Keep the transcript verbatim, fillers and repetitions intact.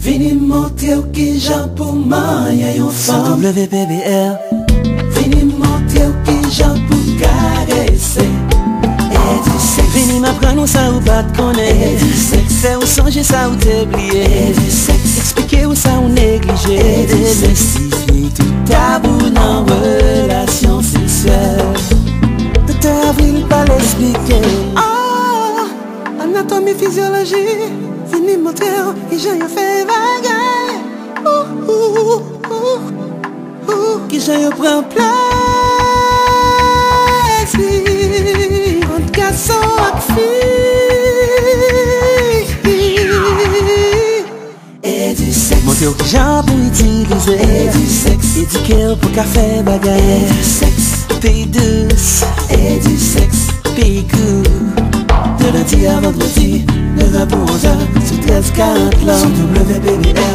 Vini montrer ou qui j'en pour manger yon femme. W P B R. Vini montrer ou qui j'en pour caresser. Et du sexe. Vini m'apprendre ça ou pas te connaître. Et du sexe. Faire ou songer ça ou t'oublier. Et du sexe. Expliquer ou ça ou négliger. Et du sexe. Tout tabou dans relation sexuelle. Docteur Avril pas l'expliquer. Ah, anatomie, physiologie. Vini montrer qui j'en fait bagaille. Ouh, ouh, ouh, ouh, ouh. Qui j'en prend plaisir. Entre garçon et fille. Et du sexe. Montrer qui j'en pour utiliser. Et du sexe. Éduquer pour café bagaille. Et du sexe. Pays douce. Et du sexe. Pays cool. De lundi à vendredi, neuf heures pour onze heures, sur treize quarante là, sur W P B R.